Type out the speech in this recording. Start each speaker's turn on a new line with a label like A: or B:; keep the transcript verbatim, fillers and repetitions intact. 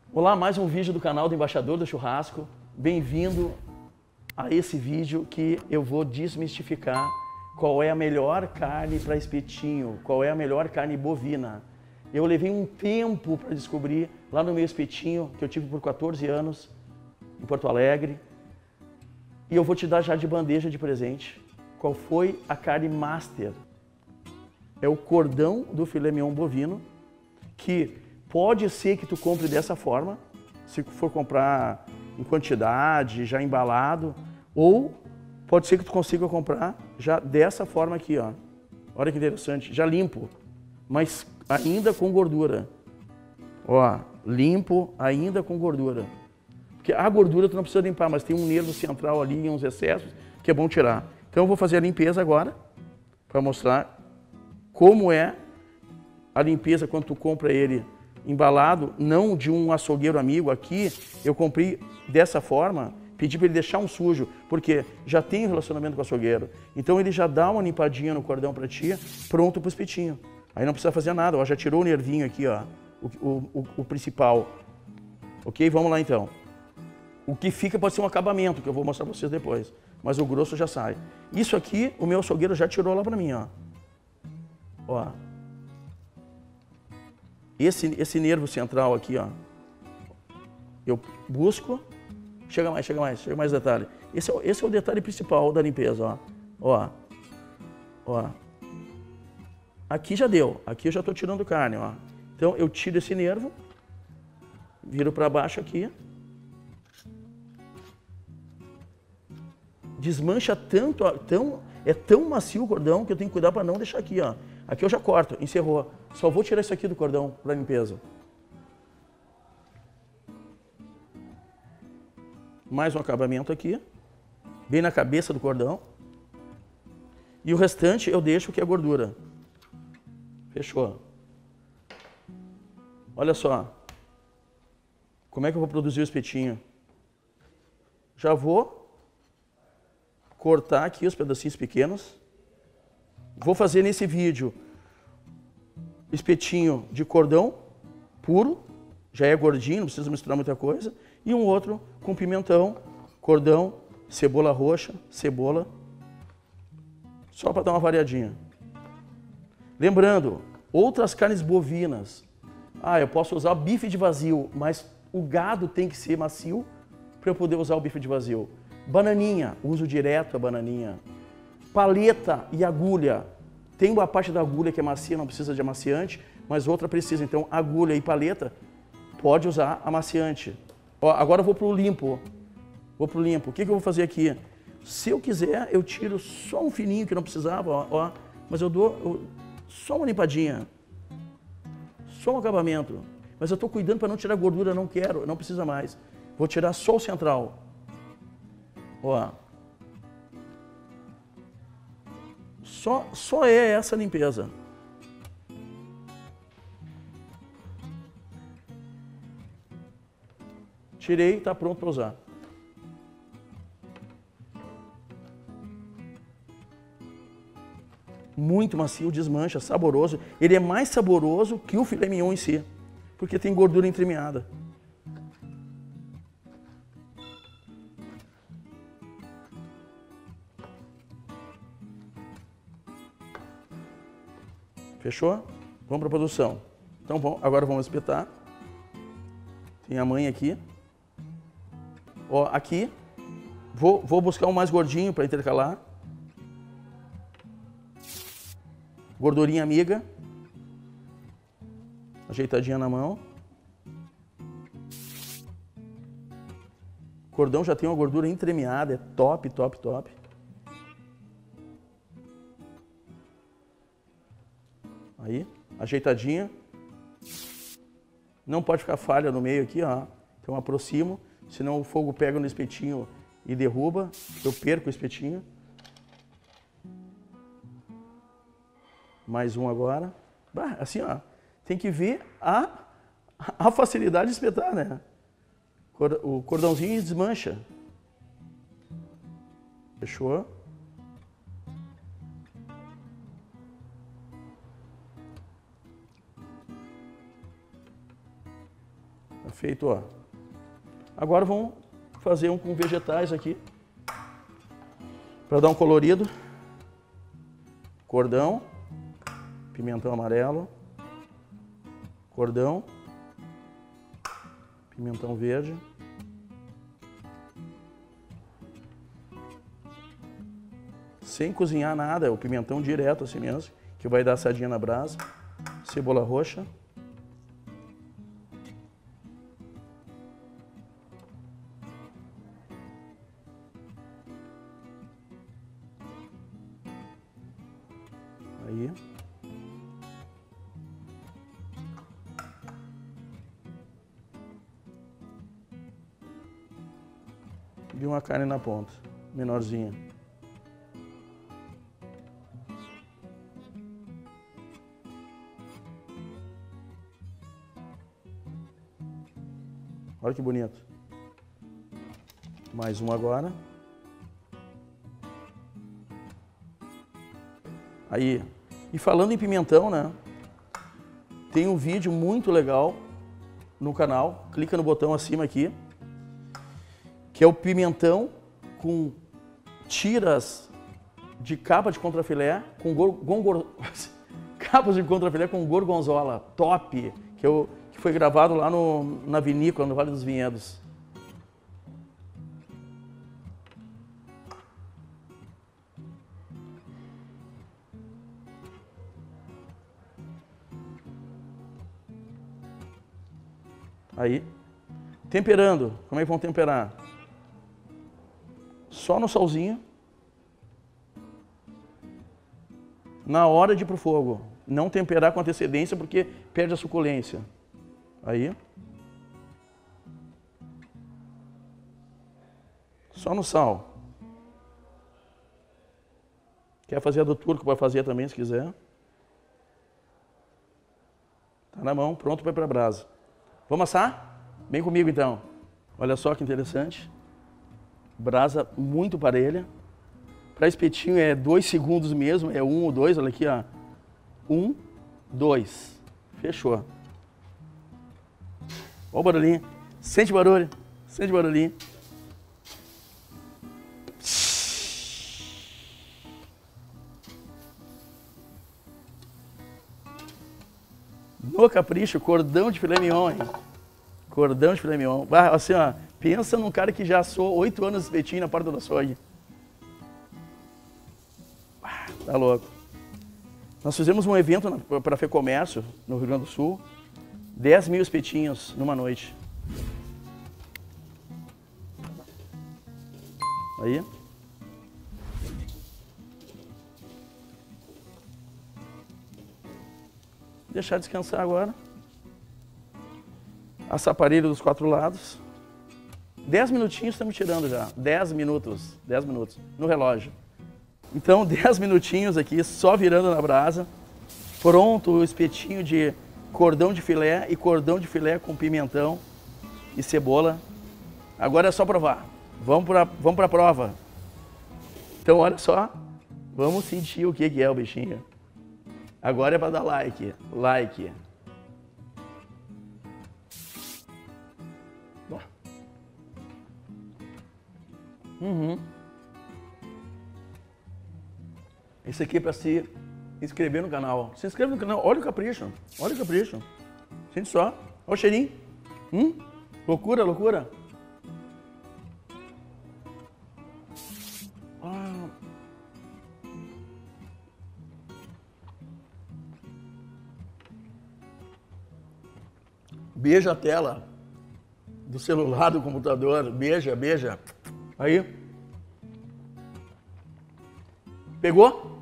A: Olá, mais um vídeo do canal do Embaixador do Churrasco. Bem-vindo a esse vídeo que eu vou desmistificar qual é a melhor carne para espetinho, qual é a melhor carne bovina. Eu levei um tempo para descobrir lá no meu espetinho, que eu tive por quatorze anos, em Porto Alegre. E eu vou te dar já de bandeja de presente qual foi a carne master. É o cordão do filé mignon bovino, que pode ser que tu compre dessa forma, se for comprar em quantidade, já embalado, ou pode ser que tu consiga comprar já dessa forma aqui, ó. Olha que interessante, já limpo, mas ainda com gordura. Ó, limpo ainda com gordura. Porque a gordura tu não precisa limpar, mas tem um nervo central ali e uns excessos que é bom tirar. Então eu vou fazer a limpeza agora, para mostrar como é a limpeza quando tu compra ele embalado, não de um açougueiro amigo. Aqui eu comprei dessa forma, pedi para ele deixar um sujo, porque já tem um relacionamento com o açougueiro. Então ele já dá uma limpadinha no cordão para ti, pronto para o espetinho. Aí não precisa fazer nada, ó, já tirou o nervinho aqui, ó, o, o, o, o principal. Ok? Vamos lá então. O que fica pode ser um acabamento, que eu vou mostrar para vocês depois, mas o grosso já sai. Isso aqui o meu açougueiro já tirou lá para mim, ó. Ó. Esse, esse nervo central aqui, ó, eu busco, chega mais, chega mais, chega mais detalhe. Esse é, esse é o detalhe principal da limpeza, ó. Ó, ó. Aqui já deu, aqui eu já estou tirando carne, ó. Então eu tiro esse nervo, viro para baixo aqui. Desmancha tanto, ó, tão, é tão macio o cordão que eu tenho que cuidar para não deixar aqui, ó. Aqui eu já corto, encerrou. Só vou tirar isso aqui do cordão para limpeza. Mais um acabamento aqui, bem na cabeça do cordão. E o restante eu deixo que é gordura. Fechou. Olha só. Como é que eu vou produzir o espetinho? Já vou cortar aqui os pedacinhos pequenos. Vou fazer nesse vídeo espetinho de cordão puro, já é gordinho, não precisa misturar muita coisa, e um outro com pimentão, cordão, cebola roxa, cebola, só para dar uma variadinha. Lembrando, outras carnes bovinas, ah, eu posso usar bife de vazio, mas o gado tem que ser macio para eu poder usar o bife de vazio. Bananinha, uso direto a bananinha. Paleta e agulha. Tem uma parte da agulha que é macia, não precisa de amaciante, mas outra precisa. Então, agulha e paleta, pode usar amaciante. Ó, agora eu vou para o limpo. Vou para o limpo. O que, que eu vou fazer aqui? Se eu quiser, eu tiro só um fininho que não precisava, ó, ó, mas eu dou eu, só uma limpadinha. Só um acabamento. Mas eu estou cuidando para não tirar gordura, não quero, não precisa mais. Vou tirar só o central. Ó. Só, só é essa limpeza. Tirei, está pronto para usar. Muito macio, desmancha, saboroso. Ele é mais saboroso que o filé mignon em si, porque tem gordura entremeada. Fechou? Vamos para a produção. Então, bom, agora vamos espetar. Tem a mãe aqui. Ó, aqui. Vou, vou buscar um mais gordinho para intercalar. Gordurinha amiga. Ajeitadinha na mão. O cordão já tem uma gordura entremeada. É top, top, top. Aí, ajeitadinha. Não pode ficar falha no meio aqui, ó. Então aproximo, senão o fogo pega no espetinho e derruba. Eu perco o espetinho. Mais um agora. Bah, assim, ó. Tem que ver a, a facilidade de espetar, né? O cordãozinho desmancha. Fechou? Feito, ó. Agora vamos fazer um com vegetais aqui. Para dar um colorido. Cordão. Pimentão amarelo. Cordão. Pimentão verde. Sem cozinhar nada, é o pimentão direto assim mesmo, que vai dar assadinha na brasa. Cebola roxa. Aí. E uma carne na ponta, menorzinha. Olha que bonito. Mais um agora. Aí, e falando em pimentão, né? Tem um vídeo muito legal no canal. Clica no botão acima aqui. Que é o pimentão com tiras de capa de contrafilé com gor, gor, capas de contrafilé com gorgonzola. Top! Que eu que foi gravado lá no, na vinícola, no Vale dos Vinhedos. Aí, temperando. Como é que vão temperar? Só no salzinho. Na hora de ir pro fogo. Não temperar com antecedência porque perde a suculência. Aí. Só no sal. Quer fazer a do turco, pode fazer também se quiser. Tá na mão, pronto para ir para a brasa. Vamos assar? Vem comigo então. Olha só que interessante. Brasa muito parelha. Para espetinho é dois segundos mesmo, é um ou dois, olha aqui, ó. Um, dois. Fechou. Olha o barulhinho. Sente barulho. Sente barulhinho. No capricho, cordão de filé mignon, hein? Cordão de filé mignon. Ah, assim, ó, pensa num cara que já assou oito anos de espetinho na porta do açougue. Ah, tá louco. Nós fizemos um evento para a FEComércio, no Rio Grande do Sul. dez mil espetinhos numa noite. Aí. Deixar descansar agora. Assar aparelho dos quatro lados. dez minutinhos estamos tirando já. dez minutos. dez minutos. No relógio. Então, dez minutinhos aqui, só virando na brasa. Pronto o espetinho de cordão de filé e cordão de filé com pimentão e cebola. Agora é só provar. Vamos para vamos para a prova. Então, olha só. Vamos sentir o que que é o bichinho. Agora é para dar like. Like. Uhum. Esse aqui é para se inscrever no canal. Se inscreve no canal. Olha o capricho. Olha o capricho. Sente só. Olha o cheirinho. Hum? Loucura, loucura. Ah. Beija a tela do celular, do computador. Beija, beija. Aí. Pegou?